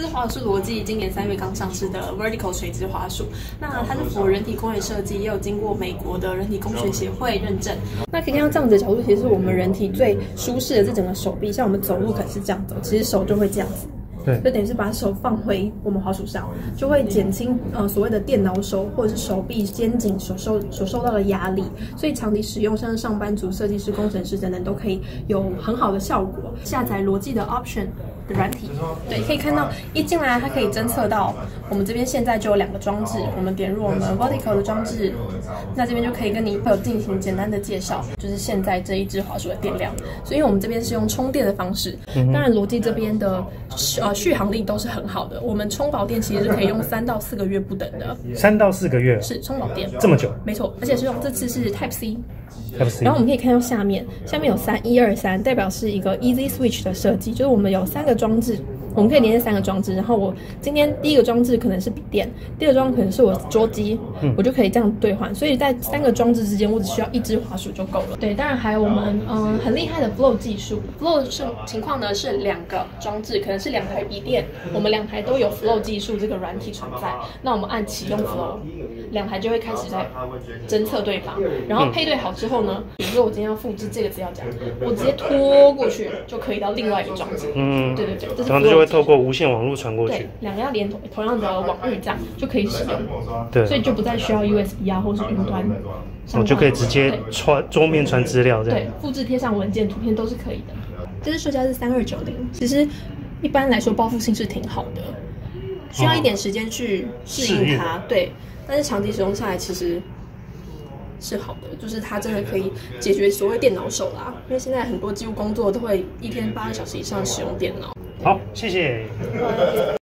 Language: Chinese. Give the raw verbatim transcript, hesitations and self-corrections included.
支滑鼠是罗技今年三月刚上市的 Vertical 垂直滑鼠，那它是符合人体工学设计，也有经过美国的人体工学协会认证。那可以看到这样子的角度，其实是我们人体最舒适的这整个手臂，像我们走路可能是这样走，其实手就会这样子。 对， 就等于是把手放回我们滑鼠上，就会减轻呃所谓的电脑手或者是手臂、肩颈所受所受到的压力，所以长期使用，像是上班族、设计师、工程师等等，都可以有很好的效果。下载罗技的 Option 的软体，对，可以看到一进来它可以侦测到我们这边现在就有两个装置，我们点入我们 Vertical 的装置，那这边就可以跟你会有进行简单的介绍，就是现在这一支滑鼠的电量。所以我们这边是用充电的方式，当然罗技这边的呃。 续航力都是很好的，我们充饱电其实是可以用三到四个月不等的。 三到四个月是充饱电这么久？没错，而且是用这次是 Type C。 Type C。然后我们可以看到下面，下面有三一二三，代表是一个 Easy Switch 的设计，就是我们有三个装置，我们可以连接三个装置。然后我今天第一个装置可能是笔电，第二个装置可能是我桌机，嗯、我就可以这样兑换。所以在三个装置之间，我只需要一支滑鼠就够了。对，当然还有我们嗯、呃、很厉害的 Flow 技术。Flow 是情况呢是两个装置，可能是两台笔电，我们两台都有 Flow 技术这个软体存在。那我们按启用 Flow， 两台就会开始在侦测对方，然后配对好之后呢，比如说我今天要复制这个资料夹，我直接拖过去就可以到另外一个装置。嗯，对对对，这是 Flow 就会透过无线网络传过去。 对，两个要连同同样的网域，这样就可以使用。 对， 所以就不再需要 U S B 啊，或是云端。 我就可以直接传桌面传资料，这样。 对，复制贴上文件、图片都是可以的。这支售价是三二九零，其实一般来说包覆性是挺好的，需要一点时间去适应它。对，但是长期使用下来其实是好的，就是它真的可以解决所谓电脑手啦。因为现在很多几乎工作都会一天八个小时以上使用电脑。 好，谢谢。